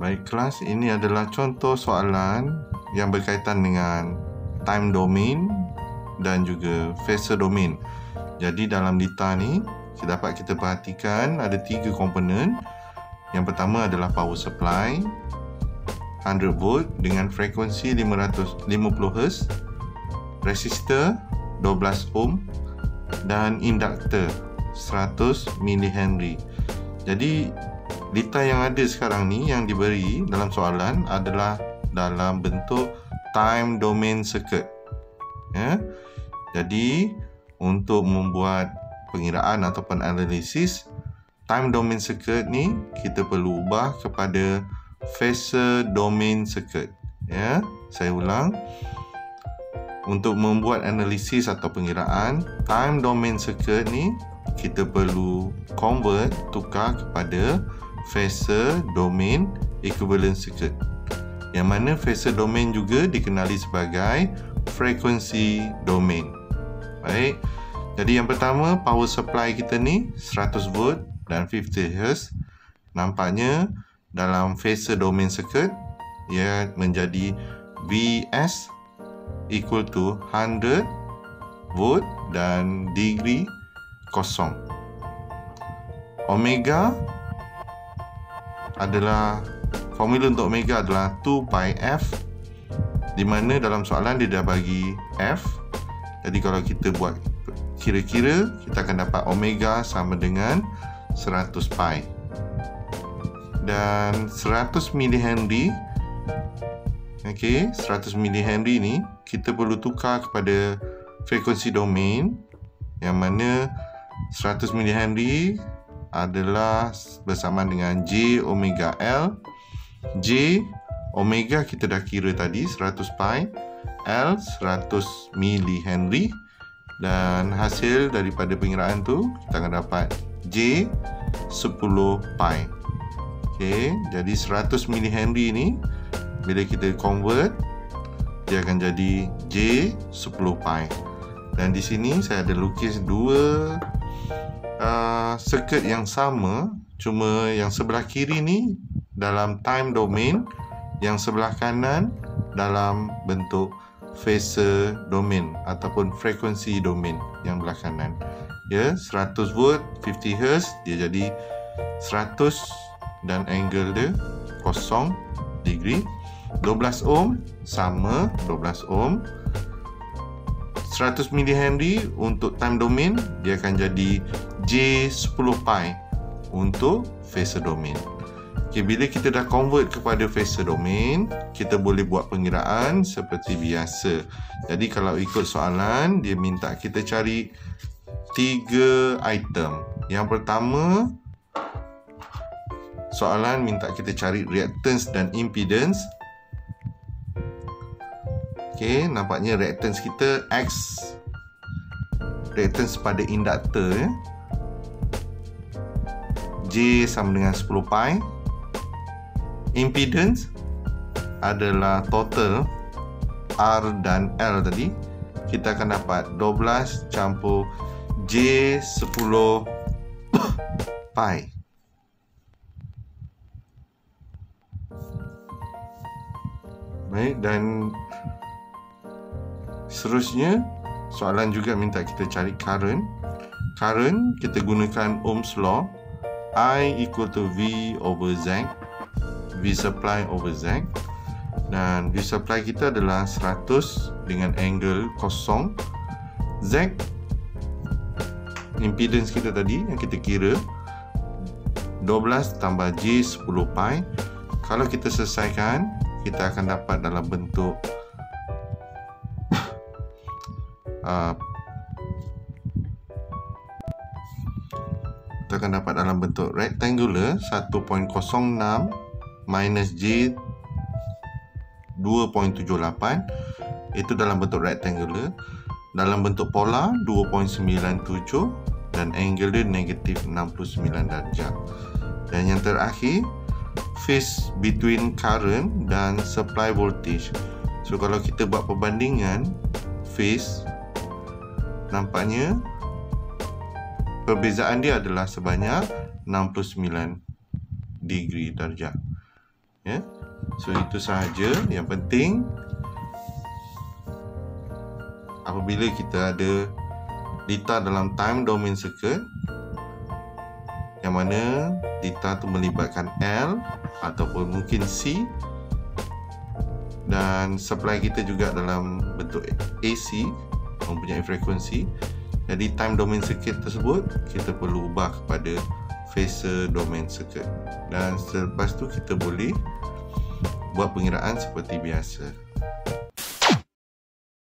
Baik kelas, ini adalah contoh soalan yang berkaitan dengan time domain dan juga phasor domain. Jadi dalam data ni dapat kita perhatikan ada 3 komponen. Yang pertama adalah power supply 100 volt dengan frekuensi 550 Hz, resistor 12 ohm dan induktor 100 mH. Jadi data yang ada sekarang ni yang diberi dalam soalan adalah dalam bentuk time domain circuit. Ya. Jadi untuk membuat pengiraan ataupun analisis time domain circuit ni, kita perlu ubah kepada phasor domain circuit. Ya, saya ulang. Untuk membuat analisis atau pengiraan time domain circuit ni, kita perlu convert, tukar kepada phasor domain equivalent circuit. Yang mana phasor domain juga dikenali sebagai frekuensi domain. Baik. Jadi yang pertama, power supply kita ni 100 volt dan 50 Hz. Nampaknya dalam phasor domain circuit ia menjadi Vs equal to 100 volt dan degree kosong. Omega adalah, formula untuk omega adalah 2 pi f, di mana dalam soalan dia dah bagi f. Jadi kalau kita buat kira-kira, kita akan dapat omega sama dengan 100 pi. Dan 100 mH, okey, 100 mH ni kita perlu tukar kepada frekuensi domain, yang mana 100 mH adalah bersamaan dengan J omega L. J omega kita dah kira tadi 100 pi, L 100 mH, dan hasil daripada pengiraan tu kita akan dapat J 10 pi. Okey, jadi 100 mH ni bila kita convert, dia akan jadi J 10 pi. Dan di sini saya ada lukis dua circuit yang sama, cuma yang sebelah kiri ni dalam time domain, yang sebelah kanan dalam bentuk phasor domain ataupun frekuensi domain yang belah kanan. Ya, 100 volt 50 Hz dia jadi 100 dan angle dia 0 degree. 12 ohm sama 12 ohm. 100 mH untuk time domain dia akan jadi J 10 pi untuk phasor domain. Okay, bila kita dah convert kepada phasor domain, kita boleh buat pengiraan seperti biasa. Jadi kalau ikut soalan, dia minta kita cari 3 item. Yang pertama, soalan minta kita cari reactance dan impedance. Okey, nampaknya reactance kita X, reactance pada induktor, ya. J sama dengan 10 pi. Impedance adalah total R dan L tadi. Kita akan dapat 12 campur J 10 pi. Baik, dan seterusnya soalan juga minta kita cari current. Current kita gunakan Ohm's law, I equal to V over Z, V supply over Z. Dan V supply kita adalah 100 dengan angle 0. Z impedance kita tadi yang kita kira 12 tambah J 10 pi. Kalau kita selesaikan, kita akan dapat dalam bentuk kita akan dapat dalam bentuk rectangular 1.06 minus J 2.78. Itu dalam bentuk rectangular. Dalam bentuk polar 2.97 dan angle dia negatif 69 darjah. Dan yang terakhir, phase between current dan supply voltage. So kalau kita buat perbandingan phase, nampaknya perbezaan dia adalah sebanyak 69 degree darjah. ya. So itu sahaja. Yang penting apabila kita ada data dalam time domain circuit, yang mana data tu melibatkan L ataupun mungkin C, dan supply kita juga dalam bentuk AC, mempunyai frekuensi. Jadi time domain circuit tersebut kita perlu ubah kepada phasor domain circuit, dan selepas tu kita boleh buat pengiraan seperti biasa.